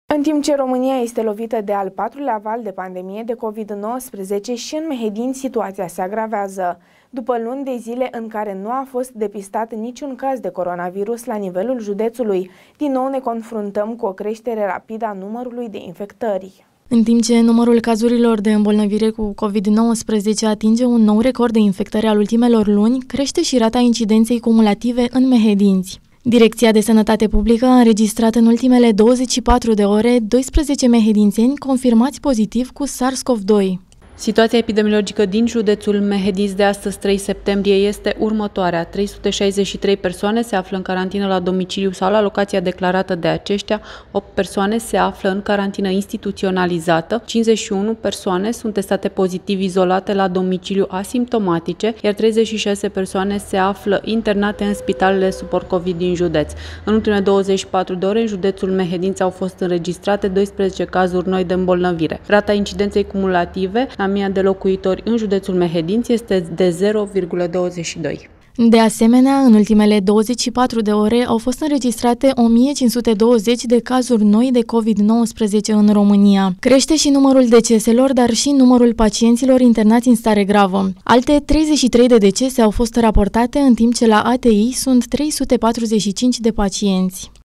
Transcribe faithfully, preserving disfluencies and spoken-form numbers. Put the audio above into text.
În timp ce România este lovită de al patrulea val de pandemie de COVID nouăsprezece și în Mehedin situația se agravează. După luni de zile în care nu a fost depistat niciun caz de coronavirus la nivelul județului, din nou ne confruntăm cu o creștere rapidă a numărului de infectări. În timp ce numărul cazurilor de îmbolnăvire cu COVID nouăsprezece atinge un nou record de infectări al ultimelor luni, crește și rata incidenței cumulative în mehedinți. Direcția de Sănătate Publică a înregistrat în ultimele douăzeci și patru de ore doisprezece mehedințeni confirmați pozitiv cu SARS-CoV doi. Situația epidemiologică din județul Mehedinți de astăzi, trei septembrie, este următoarea. trei sute șaizeci și trei persoane se află în carantină la domiciliu sau la locația declarată de aceștia, opt persoane se află în carantină instituționalizată, cincizeci și unu persoane sunt testate pozitiv izolate la domiciliu asimptomatice, iar treizeci și șase persoane se află internate în spitalele suport COVID din județ. În ultimele douăzeci și patru de ore, în județul Mehedinți au fost înregistrate doisprezece cazuri noi de îmbolnăvire. Rata incidenței cumulative la mie de locuitori în județul Mehedinți este de zero virgulă douăzeci și doi. De asemenea, în ultimele douăzeci și patru de ore au fost înregistrate o mie cinci sute douăzeci de cazuri noi de COVID nouăsprezece în România. Crește și numărul deceselor, dar și numărul pacienților internați în stare gravă. Alte treizeci și trei de decese au fost raportate, în timp ce la A T I sunt trei sute patruzeci și cinci de pacienți.